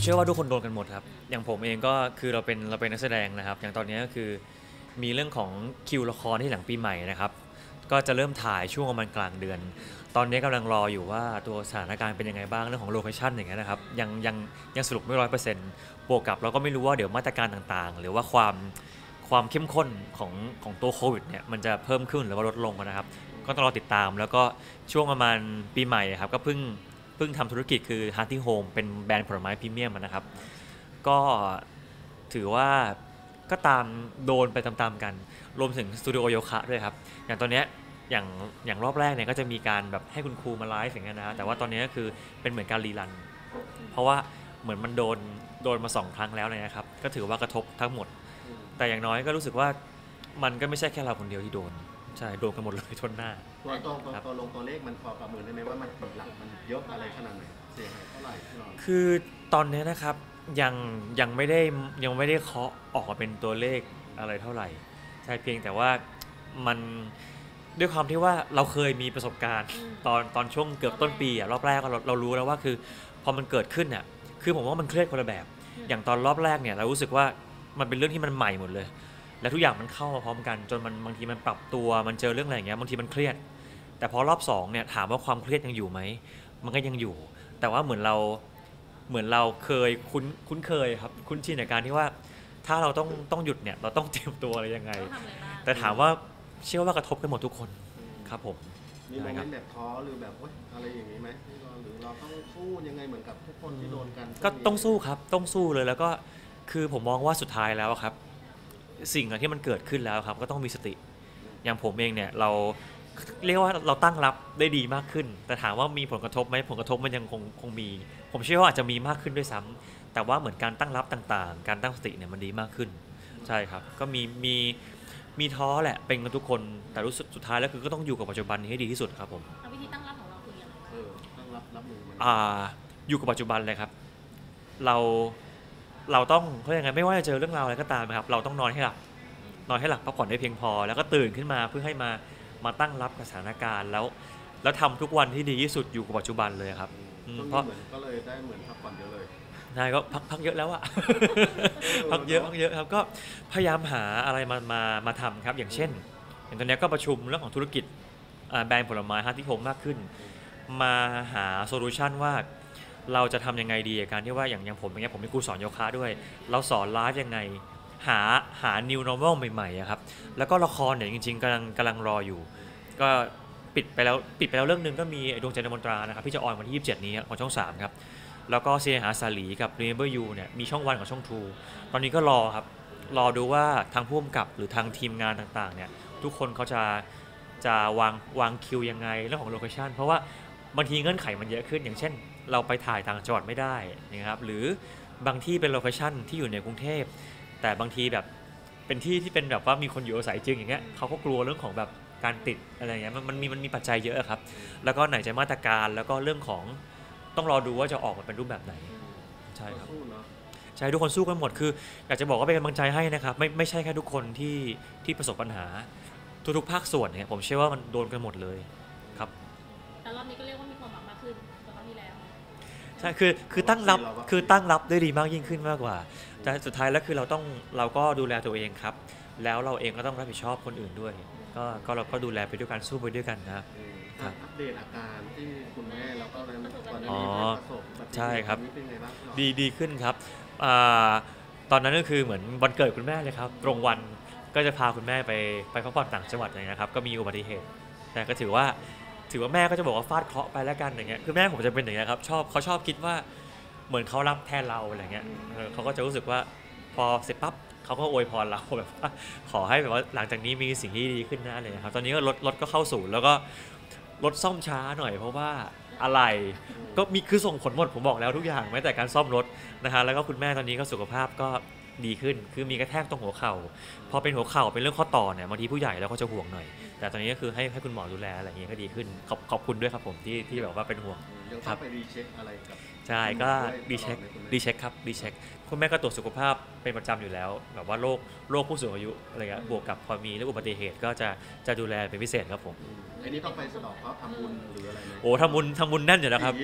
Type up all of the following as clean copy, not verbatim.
เชื่อว่าทุกคนโดนกันหมดครับอย่างผมเองก็คือเราเป็นนักแสดงนะครับอย่างตอนนี้ก็คือมีเรื่องของคิวละครที่หลังปีใหม่นะครับก็จะเริ่มถ่ายช่วงประมาณกลางเดือนตอนนี้กำลังรออยู่ว่าตัวสถานการณ์เป็นยังไงบ้างเรื่องของโลเคชั่นอย่างเงี้ยนะครับยังสรุปไม่100%บวกกับเราก็ไม่รู้ว่าเดี๋ยวมาตรการต่างๆหรือว่าความเข้มข้นของตัวโควิดเนี่ยมันจะเพิ่มขึ้นหรือว่าลดลงนะครับก็ต้องรอติดตามแล้วก็ช่วงประมาณปีใหม่ครับก็เพิ่งทำธุรกิจคือ Hearty Home เป็นแบรนด์ผลไม้พรีเมียมนะครับก็ถือว่าก็ตามโดนไปตามๆกันรวมถึงสตูดิโอโยคะด้วยครับอย่างตอนเนี้ยอย่างอย่างรอบแรกเนี่ยก็จะมีการแบบให้คุณครูมาไลฟ์อย่างเงี้ยนะแต่ว่าตอนนี้ก็คือเป็นเหมือนการรีรันเพราะว่าเหมือนมันโดนมา2 ครั้งแล้วนะครับก็ถือว่ากระทบทั้งหมดแต่อย่างน้อยก็รู้สึกว่ามันก็ไม่ใช่แค่เราคนเดียวที่โดนใช่โดนกันหมดเลยทนหน้าตัวเลขมันพอประเมินได้ไหมว่ามันกี่หลักมันเยอะอะไรขนาดไหนเสียหายเท่าไหร่ที่เราคือตอนนี้นะครับยังยังไม่ได้ยังไม่ได้เคาะออกมาเป็นตัวเลขอะไรเท่าไหร่ใช่เพียงแต่ว่ามันด้วยความที่ว่าเราเคยมีประสบการณ์ตอนช่วงเกือบต้นปีอะรอบแรกเรารู้แล้วว่าคือพอมันเกิดขึ้นเนี่ยคือผมว่ามันเครียดคนละแบบอย่างตอนรอบแรกเนี่ยเรารู้สึกว่ามันเป็นเรื่องที่มันใหม่หมดเลยและทุกอย่างมันเข้ามาพร้อมกันจนมันบางทีมันปรับตัวมันเจอเรื่องอะไรอย่างเงี้ยบางทีมันเครียดแต่พอรอบ2เนี่ยถามว่าความเครียดยังอยู่ไหมมันก็ยังอยู่แต่ว่าเหมือนเราเคยคุ้นเคยครับคุ้นชินในการที่ว่าถ้าเราต้องหยุดเนี่ยเราต้องเตรียมตัวอะไรยังไงแต่ถามว่าเชื่อว่ากระทบกันหมดทุกคนครับผมมีโมเมนต์แบบท้อหรือแบบอะไรอย่างนี้ไหมหรือเราต้องสู้ยังไงเหมือนกับทุกคนที่โดนกันก็ต้องสู้ครับต้องสู้เลยแล้วก็คือผมมองว่าสุดท้ายแล้วครับสิ่งที่มันเกิดขึ้นแล้วครับก็ต้องมีสติอย่างผมเองเนี่ยเราเรียกว่าเราตั้งรับได้ดีมากขึ้นแต่ถามว่ามีผลกระทบไหมผลกระทบมันยังคงมีผมเชื่อว่าอาจจะมีมากขึ้นด้วยซ้ำแต่ว่าเหมือนการตั้งรับต่างๆการตั้งสติเนี่ยมันดีมากขึ้นใช่ครับก็มีท้อแหละเป็นกันทุกคนแต่รู้สึกสุดท้ายแล้วคือก็ต้องอยู่กับปัจจุบันนี้ให้ดีที่สุดครับผมวิธีตั้งรับของเราคือยังไงบ้างตั้งรับมือมันอยู่กับปัจจุบันเลยครับเราเราต้องเขาเรียกไงไม่ว่าจะเจอเรื่องราวอะไรก็ตามนะครับเราต้องนอนให้หลับพักผ่อนได้เพียงพอแล้วก็ตื่นขึ้นมาเพื่อให้มาตั้งรับกับสถานการณ์แล้วทำทุกวันที่ดีที่สุดอยู่กับปัจจุบันเลยครับเพราะเหมือนก็เลยได้เหมือนพักผ่อนเยอะเลยใช่ก็พักเยอะแล้วอะพักเยอะครับก็พยายามหาอะไรมาทำครับอย่างเช่นอย่างตอนนี้ก็ประชุมเรื่องของธุรกิจแบรนด์ผลไม้ฮาร์ที่ผมมากขึ้นมาหาโซลูชันว่าเราจะทำยังไงดีการที่ว่าอย่างผมอย่างเงี้ยผมเป็นครูสอนโยคะด้วยเราสอนไลฟ์ยังไงหา new normal ใหม่ๆครับแล้วก็ละครเนี่ยจริงๆกำลังรออยู่ก็ปิดไปแล้วเรื่องนึงก็มีดวงใจในมนตรานะครับที่จะออนวันที่27นี้ของช่อง3ครับแล้วก็เสียหาสาลีกับ Remember You เนี่ยมีช่องวันกับช่อง True ตอนนี้ก็รอครับรอดูว่าทางผู้กำกับหรือทางทีมงานต่างๆเนี่ยทุกคนเขาจะวางคิวยังไงเรื่องของโลเคชั่นเพราะว่าบางทีเงื่อนไขมันเยอะขึ้นอย่างเช่นเราไปถ่ายต่างจังหวัดไม่ได้นะครับหรือบางที่เป็นโลเคชั่นที่อยู่ในกรุงเทพแต่บางทีแบบเป็นที่ที่เป็นแบบว่ามีคนอยู่อาศัยจริงอย่างเงี้ยเขาก็กลัวเรื่องของแบบการติดอะไรเงี้ยมันมีปัจจัยเยอะครับแล้วก็ไหนจะมาตรการแล้วก็เรื่องของต้องรอดูว่าจะออกมาเป็นรูปแบบไหนใช่ครับใช่ทุกคนสู้กันหมดคืออยากจะบอกว่าเป็นกำลังใจให้นะครับไม่ใช่แค่ทุกคนที่ประสบปัญหาทุกภาคส่วนเนี่ยผมเชื่อว่ามันโดนกันหมดเลยครับแต่รอบนี้ก็เรียกว่ามีความหวังมากขึ้นกว่าครั้งที่แล้วใช่คือตั้งรับได้ดีมากยิ่งขึ้นมากกว่าแต่สุดท้ายแล้วคือเราก็ดูแลตัวเองครับแล้วเราเองก็ต้องรับผิดชอบคนอื่นด้วยก็เราก็ดูแลไปด้วยกันสู้ไปด้วยกันนะครับอัปเดตอาการที่คุณแม่แล้วก็ตอนนี้ประสบใช่ครับเป็นไงบ้างดีขึ้นครับตอนนั้นก็คือเหมือนวันเกิดคุณแม่เลยครับตรงวันก็จะพาคุณแม่ไปพักผ่อนต่างจังหวัดเลยนะครับก็มีอุบัติเหตุแต่ก็ถือว่าแม่ก็จะบอกว่าฟาดเคราะห์ไปแล้วกันอย่างเงี้ยคือแม่ผมจะเป็นอย่างเงี้ยครับเขาชอบคิดว่าเหมือนเขารับแทนเราอะไรเงี้ยเขาก็จะรู้สึกว่าพอเสร็จปั๊บเขาก็อวยพรเราแบบว่าขอให้แบบว่าหลังจากนี้มีสิ่งที่ดีขึ้นนะเลยครับตอนนี้ก็รถก็เข้าศูนย์แล้วก็รถซ่อมช้าหน่อยเพราะว่าอะไรก็มีคือส่งผลหมดผมบอกแล้วทุกอย่างแม้แต่การซ่อมรถนะฮะแล้วก็คุณแม่ตอนนี้ก็สุขภาพก็ดีขึ้นคือมีกระแทกตรงหัวเข่าพอเป็นหัวเข่าเป็นเรื่องข้อต่อเนี่ยบางทีผู้ใหญ่แล้วก็จะห่วงหน่อยแต่ตอนนี้ก็คือให้คุณหมอดูแลอะไรอย่างเงี้ยก็ดีขึ้นขอบคุณด้วยครับผมที่แบบว่าเป็นห่วงครับไปรีเช็คอะไรกับใช่ก็รีเช็คครับรีเช็คคุณแม่ก็ตรวจสุขภาพเป็นประจำอยู่แล้วแบบว่าโรคผู้สูงอายุอะไรเงี้ยบวกกับพอมีเรื่องอุบัติเหตุก็จะดูแลเป็นพิเศษครับผมอันนี้ต้องไปสะดอกเคราะห์ทำบุญหรืออะไรไหมโอ้ทำบุญแน่นอยู่แล้วครับ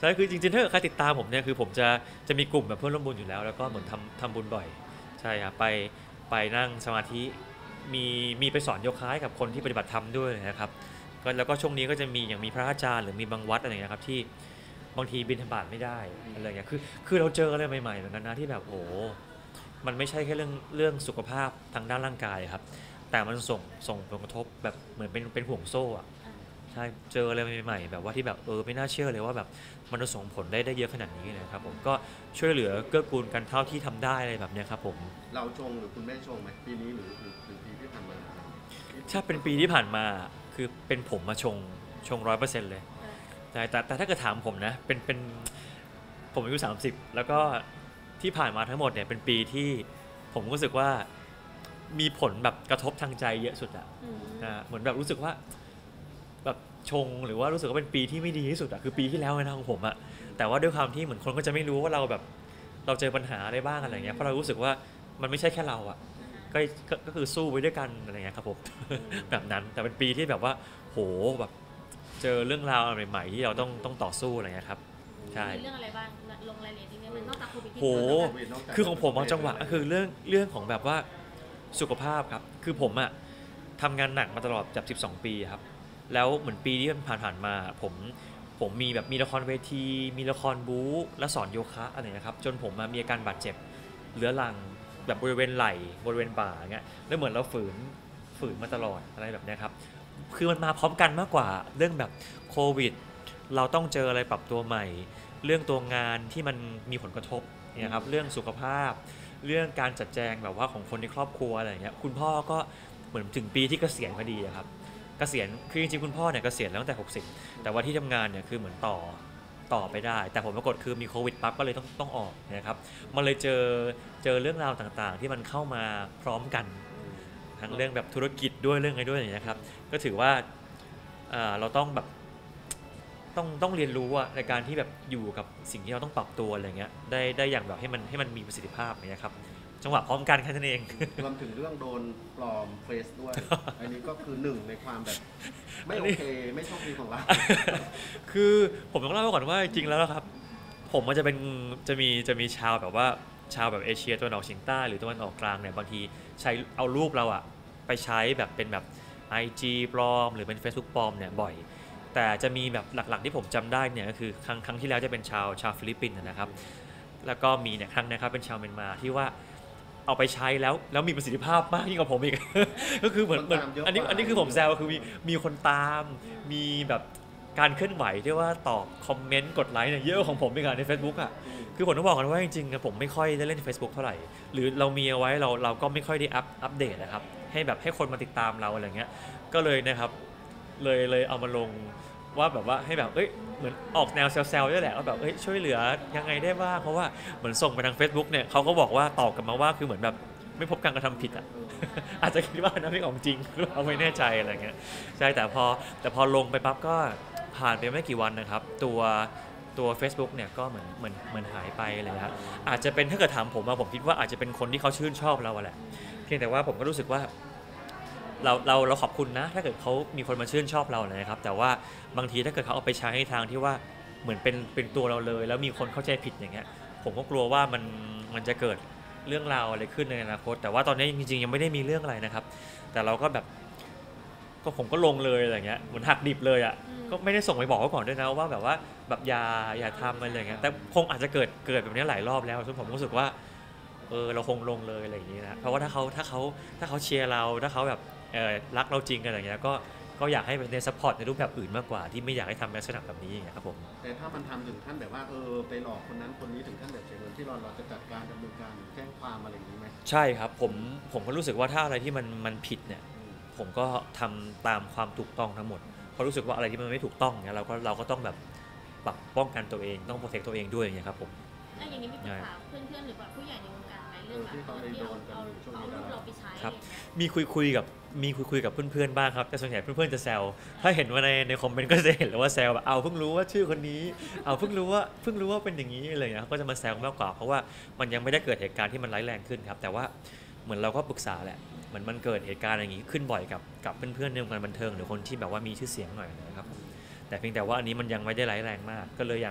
แต่คือจริงๆถ้าเกิดใครติดตามผมเนี่ยคือผมจะมีกลุ่มแบบเพื่อนร่วมบุญอยู่แล้วแล้วก็เหมือนทำบุญบ่อยใช่ครับไปนั่งสมาธิมีไปสอนโยคะให้กับคนที่ปฏิบัติธรรมด้วยนะครับก็แล้วก็ช่วงนี้ก็จะมีอย่างมีพระอาจารย์หรือมีบางวัดอะไรอย่างเงี้ยครับที่บางทีบิณฑบาตไม่ได้อะไรอย่างเงี้ยคือเราเจออะไรใหม่ๆเหมือนกันนะที่แบบโอ้มันไม่ใช่แค่เรื่องสุขภาพทางด้านร่างกายครับแต่มันส่งผลกระทบแบบเหมือนเป็นห่วงโซ่อะ ใช่เจออะไรใหม่ๆแบบว่าที่แบบไม่น่าเชื่อเลยว่าแบบมันจะส่งผลได้เยอะขนาดนี้นะครับผมก็ช่วยเหลือเกื้อกูลกันเท่าที่ทำได้อะไรแบบเนี้ยครับผมเราชงหรือคุณแม่ชงไหมปีนี้หรือปีที่ผ่านมาถ้าเป็นปีที่ผ่านมาคือเป็นผมมาชง100%เลยแต่ถ้าเกิดถามผมนะเป็นผมอายุ30แล้วก็ที่ผ่านมาทั้งหมดเนี่ยเป็นปีที่ผมรู้สึกว่ามีผลแบบกระทบทางใจเยอะสุดอะนะเหมือนแบบรู้สึกว่าแบบชงหรือว่ารู้สึกว่าเป็นปีที่ไม่ดีที่สุดอะคือปีที่แล้วนะของผมอะแต่ว่าด้วยความที่เหมือนคนก็จะไม่รู้ว่าเราแบบเราเจอปัญหาอะไรบ้างอะไรเงี้ยเพราะเรารู้สึกว่ามันไม่ใช่แค่เราอะก็คือสู้ไปด้วยกันอะไรเงี้ยครับผม แบบนั้นแต่เป็นปีที่แบบว่าโหแบบเจอเรื่องราวอะไรใหม่ๆที่เราต้องต่อสู้อะไรเงี้ยครับใช่มีเรื่องอะไรบ้างลงรายละเอียดนิดนึงนอกจากโควิดที่โหคือของผมเอาจังหวะก็คือเรื่องของแบบว่าสุขภาพครับคือผมอะทำงานหนักมาตลอดจาก12 ปีครับแล้วเหมือนปีที่ผ่านมาผมมีแบบมีละครเวทีมีละครบู๊และสอนโยคะอะไรนะครับจนผมมีอาการบาดเจ็บเรื้อรังแบบบริเวณไหล่บริเวณบ่าเงี้ยแล้วเหมือนเราฝืนมาตลอดอะไรแบบนี้ครับคือมันมาพร้อมกันมากกว่าเรื่องแบบโควิดเราต้องเจออะไรปรับตัวใหม่เรื่องตัวงานที่มันมีผลกระทบเนี่ยครับเรื่องสุขภาพเรื่องการจัดแจงแบบว่าของคนในครอบครัวอะไรเงี้ยคุณพ่อก็เหมือนถึงปีที่เกษียณพอดีครับเกษียณคือจริงๆคุณพ่อเนี่ยเกษียณแล้วตั้งแต่60แต่ว่าที่ทำงานเนี่ยคือเหมือนต่อไปได้แต่ผมปรากฏคือมีโควิดปั๊บก็เลยต้องออกนะครับมันเลยเจอเรื่องราวต่างๆที่มันเข้ามาพร้อมกันทั้งเรื่องแบบธุรกิจด้วยเรื่องอะไรด้วยอย่างเงี้ยครับก็ถือว่าเราต้องแบบต้องเรียนรู้ในการที่แบบอยู่กับสิ่งที่เราต้องปรับตัวอะไรเงี้ยได้อย่างแบบให้มันมีประสิทธิภาพอย่างเงี้ยครับจังหวะพร้อมกันแค่นั้นเองรวมถึงเรื่องโดนปลอมเฟซด้วยอันนี้ก็คือหนึ่งในความแบบไม่โอเคไม่โชคดีของเราคือผมต้องเล่าก่อนว่าจริงแล้วครับผมมันจะมีชาวแบบว่าชาวแบบเอเชียตะวันออกเฉียงใต้หรือตะวันออกกลางเนี่ยบางทีใช้เอารูปเราไปใช้แบบเป็นแบบ IG ปลอมหรือเป็น Facebook ปลอมเนี่ยบ่อยแต่จะมีแบบหลักๆที่ผมจำได้เนี่ยก็คือครั้งที่แล้วจะเป็นชาวฟิลิปปินส์นะครับแล้วก็มีเนี่ยครั้งนะครับเป็นชาวเมียนมาที่ว่าเอาไปใช้แล้วมีประสิทธิภาพมากยิ่งกว่าผมอีก ก็คือเหมือนอันนี้คือผมแซวคือมีคนตามมีแบบการเคลื่อนไหวที่ว่าตอบคอมเมนต์กดไลค์เนี่ยเยอะของผมอีกใน Facebook อ่ะคือผมต้องบอกกันว่าจริงๆผมไม่ค่อยได้เล่น Facebook เท่าไหร่หรือเรามีเอาไว้เราก็ไม่ค่อยได้อัปเดตนะครับให้คนมาติดตามเราอะไรเงี้ยก็เลยนะครับเลยเอามาลงว่าแบบว่าให้แบบเหมือนออกแนวแซวๆด้วยแหละว่าแบบช่วยเหลือยังไงได้บ้างเพราะว่าเหมือนส่งไปทาง Facebook เนี่ยเขาก็บอกว่าตอบกลับมาว่าคือเหมือนแบบไม่พบการกระทำผิดอ่ะ อาจจะคิดว่าน้ำพริกของจริงเราไม่แน่ใจอะไรเงี้ยใช่แต่พอลงไปปั๊บก็ผ่านไปไม่กี่วันนะครับตัว Facebook เนี่ยก็เหมือนหายไปเลยครับอาจจะเป็นถ้าเกิดถามผมคิดว่าอาจจะเป็นคนที่เขาชื่นชอบเราแหละเพียงแต่ว่าผมก็รู้สึกว่าเราขอบคุณนะถ้าเกิดเขามีคนมาชื่นชอบเราเลยนะครับแต่ว่าบางทีถ้าเกิดเขาเอาไปใช้ในทางที่ว่าเหมือนเป็นตัวเราเลยแล้วมีคนเข้าใจผิดอย่างเงี้ยผมก็กลัวว่ามันจะเกิดเรื่องราวอะไรขึ้นในอนาคตแต่ว่าตอนนี้จริงๆยังไม่ได้มีเรื่องอะไรนะครับแต่เราก็แบบก็ผมก็ลงเลยอะไรเงี้ยเหมือนหักดิบเลยอ่ะก็ไม่ได้ส่งไปบอกเขาก่อนด้วยนะว่าแบบว่าแบบอย่าทำอะไรเงี้ยแต่คงอาจจะเกิดแบบนี้หลายรอบแล้วจนผมรู้สึกว่าเราคงลงเลยอะไรอย่างนี้นะเพราะว่าถ้าเขาเชียร์เราถ้าเขาแบบรักเราจริงกันอะไรเงี้ยก็อยากให้ในซัพพอร์ตในรูปแบบอื่นมากกว่าที่ไม่อยากให้ทำลักษณะแบบนี้อย่างเงี้ยครับผมแต่ถ้ามันทำถึงขั้นแบบว่าไปหลอกคนนั้นคนนี้ถึงขั้นแบบเสียเงินที่เราจะจัดการดำเนินการแจ้งความอะไรอย่างนี้ไหมใช่ครับผมก็รู้สึกว่าถ้าอะไรที่มันผิดเนี่ยผมก็ทำตามความถูกต้องทั้งหมดเพราะรู้สึกว่าอะไรที่มันไม่ถูกต้องเนี่ยเราก็ต้องแบบปรับป้องกันตัวเองต้องโปรเทคตัวเองด้วยอย่างเงี้ยครับผมอย่างนี้มีปรึกษาเพื่อนๆหรือว่าผู้ใหญ่ในวงการไหมเรื่องแบบที่เอารูปเราไปใช้ครับมีคุยกับเพื่อนๆบ้างครับแต่ส่วนใหญ่เพื่อนๆจะแซวถ้าเห็นว่าในคอมเมนต์ก็จะเห็นเลยว่าแซวแบบเพิ่งรู้ว่าชื่อคนนี้เพิ่งรู้ว่าเป็นอย่างนี้อะไรเงี้ยก็จะมาแซวมากกว่าเพราะว่ามันยังไม่ได้เกิดเหตุการณ์ที่มันร้ายแรงขึ้นครับแต่ว่าเหมือนเราก็ปรึกษาแหละเหมือนมันเกิดเหตุการณ์อย่างนี้ขึ้นบ่อยกับเพื่อนๆในวงการบันเทิงหรือคนที่แบบว่ามีชื่อเสียงหน่อยนะครับแต่เพียงแต่ว่าอันนี้มันยังไม่ได้ร้ายแรงมากก็เลย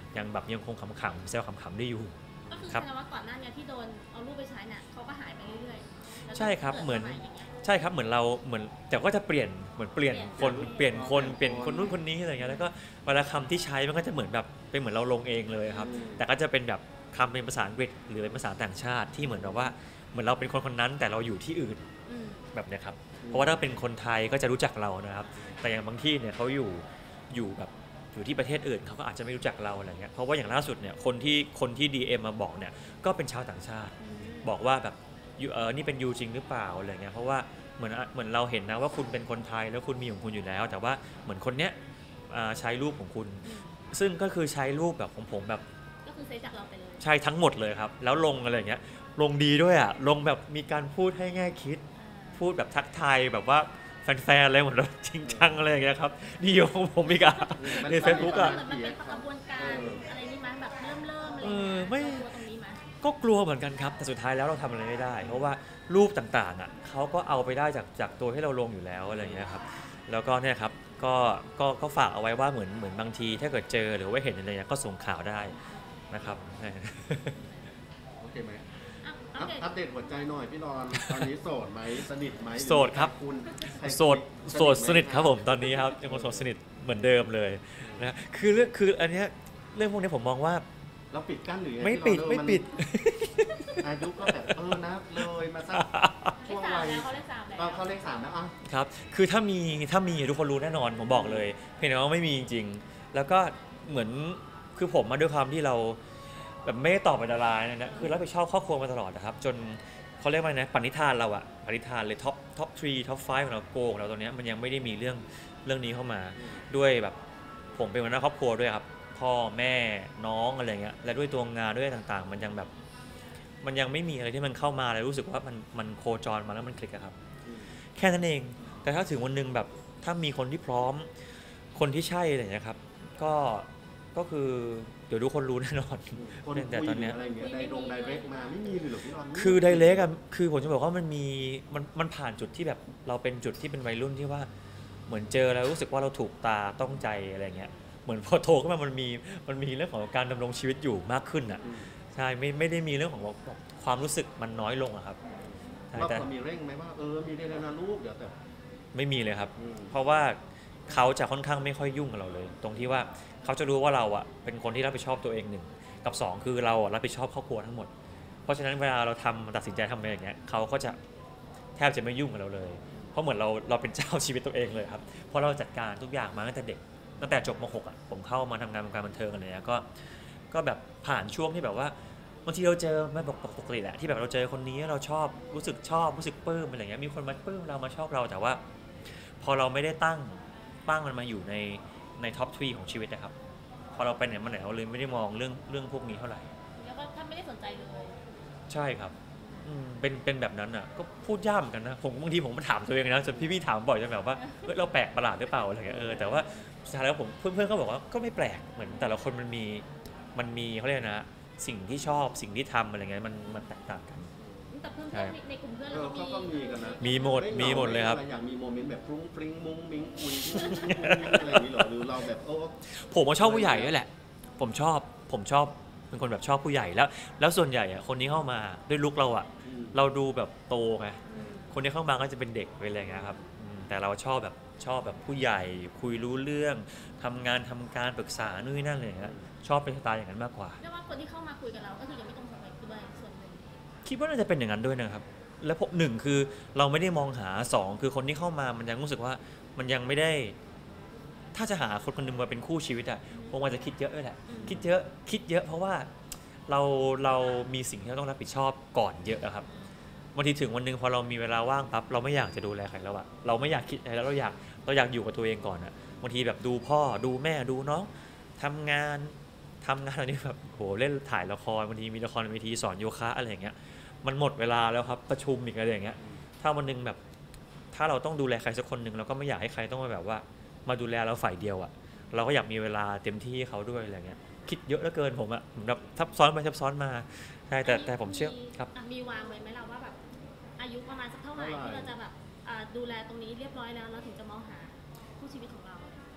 ยังคงขำๆแซวขำๆได้อยู่ก็คือครัแสบดงว่าก่อนหน้านี้ที่โดนเอารูปไปใช้น่ะเขาก็หายไปเรื่อยๆแล้วก็ใช่ครับกิดเหมือนาใย่างเงี้ยใช่ครับเหมือนเราเหมือนแต่ก็จะเปลี่ยนคนเปลี่ยนคนนู้นคนนี้อะไรเงี้ยแล้วก็เวลาคำที่ใช้มันก็จะเหมือนแบบเป็นเหมือนเราลงเองเลยครับแต่ก็จะเป็นแบบคำเป็นภาษาอังกฤษหรือเป็นภาษาต่างชาติที่เหมือนแบบว่าเหมือนเราเป็นคนคนนั้นแต่เราอยู่ที่อื่นอืมแบบเนี้ยครับเพราะว่าถ้าเป็นคนไทยก็จะรู้จักเรานะครับแต่อย่างบางที่เนี่ยเขาอยู่แบบอยู่ที่ประเทศอื่นเขาก็อาจจะไม่รู้จักเราอะไรเงี้ยเพราะว่าอย่างล่าสุดเนี่ยคนที่ DM มาบอกเนี่ยก็เป็นชาวต่างชาติ บอกว่าแบบนี่เป็นยูจริงหรือเปล่าอะไรเงี้ยเพราะว่าเหมือนเราเห็นนะว่าคุณเป็นคนไทยแล้วคุณมีของคุณอยู่แล้ว แต่ว่าเหมือนคนเนี้ยใช้รูปของคุณ ซึ่งก็คือใช้รูปแบบของผมแบบก็คือเซฟจากเราไปเลยใช้ทั้งหมดเลยครับแล้วลงอะไรเงี้ยลงดีด้วยอ่ะลงแบบมีการพูดให้แง่คิด พูดแบบทักทายแบบว่าแฟนๆอะไรเหมือนเราจริงจังอะไรอย่างเงี้ยครับนี่อยู่ของผมอีกอ่ะใน Facebook อ่ะมันเป็นกระบวนการอะไรนี่มั้ยแบบเริ่มอะไรไม่ตัวตรงนี้มั้ยก็กลัวเหมือนกันครับแต่สุดท้ายแล้วเราทำอะไรไม่ได้ เพราะว่ารูปต่างๆอ่ะเขาก็เอาไปได้จากตัวที่เราลงอยู่แล้วอะไรอย่างเงี้ยครับแล้วก็เนี่ยครับก็ฝากเอาไว้ว่าเหมือนบางทีถ้าเกิดเจอหรือว่าเห็นอะไรเงี้ยก็ส่งข่าวได้นะครับโอเคไหมอ่ะอัปเดตหัวใจหน่อยพี่รอนตอนนี้โสดไหมสนิทไหมโสดครับคุณใครโสดสนิทครับผมตอนนี้ครับยังคงโสดสนิทเหมือนเดิมเลยนะคืออันเนี้ยเรื่องพวกนี้ผมมองว่าเราปิดกั้นหรือยังไม่ปิดพี่รอนไม่ปิดอายุก็แบบนะเลยมาสักเลช่วขงสามวัยแล้วเขาเลขสามแล้วเขาเลข3แล้วอ่ะครับ คือถ้ามีทุกคนรู้แน่นอนผมบอกเลย เพียงแต่ว่าไม่มีจริงๆ แล้วก็เหมือนคือผมมาด้วยความที่เราแบบไม่ได้ตอบเป็นดาราเนี่ยนะคือรับผิดชอบครอบครัวมาตลอดนะครับ จนเขาเรียกว่าไงนะปณิธานเราอะปณิธานเลยท็อป3ท็อป5ของเราโกของเราตอนนี้ยมันยังไม่ได้มีเรื่องนี้เข้ามาด้วยแบบผมเป็นหัวหน้าครอบครัวด้วยครับพ่อแม่น้องอะไรเงี้ยและด้วยตัวงานด้วยต่างๆ มันยังแบบมันยังไม่มีอะไรที่มันเข้ามาเลยรู้สึกว่ามันโคจรมาแล้วมันคลิกอะครับ แค่นั้นเอง แต่ถ้าถึงวันหนึงแบบถ้ามีคนที่พร้อม คนที่ใช่อะไรอย่างเงี้ยครับ ก็คือเดี๋ยวทุกคนรู้แน่นอนคนแต่คุยตอนหรืเนี้อย อะไรอย่างเงี้ยไดเรกมาไม่มีเลยเหรอพี่รอนคือไดเรกอะคือผมจะบอกว่ามันผ่านจุดที่แบบเราเป็นจุดที่เป็นวัยรุ่นที่ว่าเหมือนเจอแล้วรู้สึกว่าเราถูกตาต้องใจอะไรเงี้ย เหมือนพอโตขึ้นมามันมีเรื่องของการดำรงชีวิตอยู่มากขึ้นอ่ะ ใช่ไม่ได้มีเรื่องของความรู้สึกมันน้อยลงอะครับใช่ว่าแต่พอมีเร่งไหมว่ามีได้แล้วนะลูกเดี๋ยวแต่ไม่มีเลยครับอืมเพราะว่าเขาจะค่อนข้างไม่ค่อยยุ่งกับเราเลย ตรงที่ว่าเขาจะรู้ว่าเราอ่ะเป็นคนที่รับผิดชอบตัวเองหนึ่งกับสองคือเราอะรับผิดชอบครอบครัวทั้งหมด เพราะฉะนั้นเวลาเราตัดสินใจทำอะไรอย่างเงี้ยเขาก็จะแทบจะไม่ยุ่งกับเราเลย เพราะเหมือนเราเป็นเจ้าชีวิตตัวเองเลยครับเพราะเราจัดการทุกอย่างมาตั้งแต่เด็กตั้งแต่จบม .6 อ่ะผมเข้ามาทำงานวงการบันเทิงอะไรเงี้ยก็แบบผ่านช่วงที่แบบว่าบางทีเราเจอไม่ปกติแหละที่แบบเราเจอคนนี้เราชอบรู้สึกปลื้มอะไรเงี้ยมีคนมาปลื้มเรามาชอบเราแต่ว่า พอเราไม่ได้ตั้งมันมาอยู่ในท็อปทรีของชีวิตนะครับพอเราไปไหนมาไหนเราเลยไม่ได้มองเรื่องพวกนี้เท่าไหร่แล้วก็ถ้าไม่ได้สนใจเลยใช่ครับเป็นแบบนั้นอ่ะก็พูดยากเหมือนกันนะผมบางทีผมมาถามตัวเองนะจนพี่ๆถามบ่อยจนแบบว่าเฮ้ยเราแปลกประหลาดหรือเปล่าอะไรเงี้ยแต่ว่าสุดท้ายแล้วผมเพื่อนๆก็บอกว่าก็ไม่แปลกเหมือนแต่ละคนมันมีเขาเรียกนะสิ่งที่ชอบสิ่งที่ทำอะไรเงี้ยมันแตกต่างกันแต่เพื่อนๆในกลุ่มเพื่อนเราเขาก็มีกันนะมีหมดเลยครับอยากมีโมเมนต์แบบฟรุ้งฟริ้งมุ้งมิ้งคุยอะไรอย่างนี้เหรอหรือเราแบบผมก็ชอบผู้ใหญ่ด้วยแหละผมชอบเป็นคนแบบชอบผู้ใหญ่แล้วส่วนใหญ่อะคนนี้เข้ามาด้วยลุคเราอะเราดูแบบโตไงคนที่เข้ามาก็จะเป็นเด็กไปเลยนะครับแต่เราชอบแบบผู้ใหญ่คุยรู้เรื่องทำการปรึกษานู่นนนั่นเลยนะชอบเป็นสไตล์อย่างนั้นมากกว่าเรียกว่าคนที่เข้ามาคุยกับเราก็คือยังไม่ตรงสเปคด้วยส่วนหนึ่งคิดว่าน่าจะเป็นอย่างนั้นด้วยนะครับและผมหนึ่งคือเราไม่ได้มองหาสองคือคนที่เข้ามามันยังรู้สึกว่ามันยังไม่ได้ ถ้าจะหาคนคนหนึงมาเป็นคู่ชีวิตอะคงอาจจะคิดเยอะด้วยแหละคิดเยอะเพราะว่าเรามีสิ่งที่เราต้องรับผิดชอบก่อนเยอะอะครับบางทีถึงวันหนึงพอเรามีเวลาว่างปั๊บเราไม่อยากจะดูแลใครแล้วอะเราไม่อยากคิดอะไรแล้วเราอยากอยู่กับตัวเองก่อนอะบางทีแบบดูพ่อดูแม่ดูน้องทำงานอะไรนี่แบบโหเล่นถ่ายละครบางทีมีละครเวทีสอนโยคะอะไรอย่างเงี้ยมันหมดเวลาแล้วครับประชุมอีกอะไรอย่างเงี้ยถ้าวันหนึงแบบถ้าเราต้องดูแลใครสักคนหนึ่งเราก็ไม่อยากให้ใครต้องมาแบบว่ามาดูแลเราฝ่ายเดียวอะเราก็อยากมีเวลาเต็มที่ให้เขาด้วยอะไรเงี้ยคิดเยอะเหลือเกินผมอะแบบซับซ้อนไปซับซ้อนมาใช่แต่ผมเชื่อครับมีวางไว้ไหมเราว่าแบบอายุประมาณสักเท่าไหร่ที่เราจะแบบดูแลตรงนี้เรียบร้อยแล้วเราถึงจะมองหาคู่ชีวิตของเรา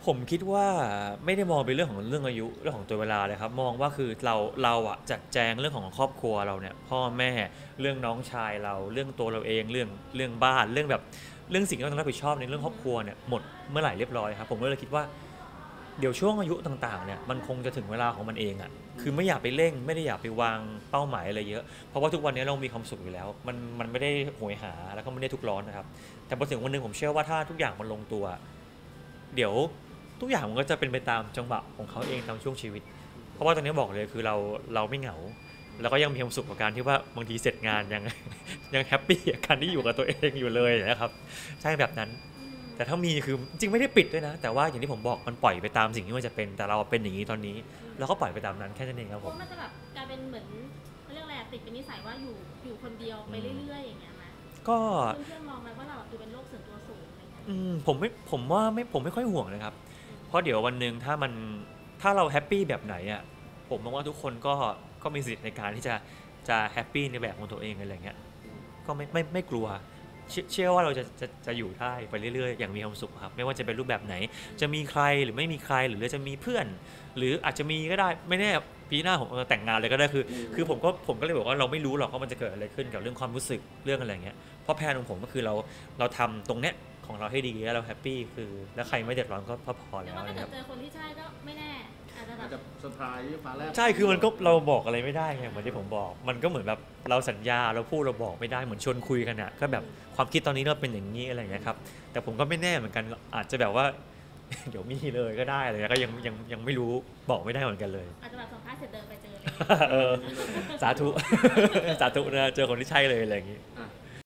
ผมคิดว่าไม่ได้มองเป็นเรื่องของเรื่องอายุเรื่องของตัวเวลาเลยครับมองว่าคือเราอะจัดแจงเรื่องของครอบครัวเราเนี่ยพ่อแม่เรื่องน้องชายเราเรื่องตัวเราเองเรื่องบ้านเรื่องแบบเรื่องสิ่งที่เราต้องรับผิดชอบในเรื่องครอบครัวเนี่ยหมดเมื่อไหร่เรียบร้อยครับผมก็เลยคิดว่าเดี๋ยวช่วงอายุต่างๆเนี่ยมันคงจะถึงเวลาของมันเองอะคือไม่อยากไปเร่งไม่ได้อยากไปวางเป้าหมายอะไรเยอะเพราะว่าทุกวันนี้เรามีความสุขอยู่แล้วมันไม่ได้โหยหาแล้วก็ไม่ได้ทุกข์ร้อนนะครับแต่พอถึงวันหนึ่งผมเชื่อว่าถ้าทุกอย่างมันลงตัวเดี๋ยว ทุกอย่างมันก็จะเป็นไปตามจังหวะของเขาเองตามช่วงชีวิต เพราะว่าตอนนี้บอกเลยคือเราไม่เหงา แล้วก็ยังมีความสุขกับการที่ว่าบางทีเสร็จงานยังยังแฮปปี้กับการที่อยู่กับตัวเองอยู่เลยนะครับใช่แบบนั้น แต่ถ้ามีคือจริงไม่ได้ปิดด้วยนะ แต่ว่าอย่างที่ผมบอกมันปล่อยไปตามสิ่งที่มันจะเป็น แต่เราเป็นอย่างนี้ตอนนี้เราก็ปล่อยไปตามนั้นแค่นั้นเองครับเพผมราะมันจะแบบกลายเป็นเหมือนเขาเรียกอะไรติดเป็นนิสัยว่าอยู่คนเดียวไปเรื่อยๆอย่างเงี้ยไหมก็เพื่อนๆมองไหมว่าเราดูเป็นโรคส่วนตัวสูงอะไรเงี้ยผมไม่ค่อยห่วงนะครับ เพราะเดี๋ยววันหนึ่งถ้าเราแฮปปี้แบบไหนอ่ะผมมองว่าทุกคนก็มีสิทธิ์ในการที่จะแฮปปี้ในแบบของตัวเองอะไรเงี้ยก็ไม่กลัวเชื่อว่าเราจะอยู่ได้ไปเรื่อยๆอย่างมีความสุขครับไม่ว่าจะเป็นรูปแบบไหน จะมีใครหรือไม่มีใครหรือจะมีเพื่อน หรืออาจจะมีก็ได้ไม่แน่ปีหน้าผมแต่งงานเลยก็ได้คือผมก็เลยบอกว่าเราไม่รู้หรอกว่ามันจะเกิดอะไรขึ้นกับเรื่องความรู้สึกเรื่องอะไรเงี้ยเพราะแผนของผมก็คือเราทำตรงเนี้ยของเราให้ดีแล้วเราแฮปปี้คือแล้วใครไม่เดือดร้อนก็พอแล้แล้ว วก็ถ้านะคเกิรัดบเจอคนที่ใช่ก็ไม่แน่อาจจะแบอาจบจะเซอร์ไพรส์ฟ้าแลบใช่คือมันก็เราบอกอะไรไม่ได้ไงเหมือนที่ผมบอกมันก็เหมือนแบบเราสัญญาเราพูดเราบอกไม่ได้เหมือนชวนคุยกันอะก็แบบความคิดตอนนี้เราเป็นอย่างนี้อะไรอย่างเงี้ยครับแต่ผมก็ไม่แน่เหมือนกันอาจจะแบบว่า เดี๋ยวมีเลยก็ได้อะไรเงี้ยก็ยังไม่รู้บอกไม่ได้เหมือนกันเลยอาจจะแบบสัมภาษณ์เสร็จเดินไปเจอเลยเออสาธุ สาธุนะเจอคนที่ใช่เลยอะไรอย่างงี้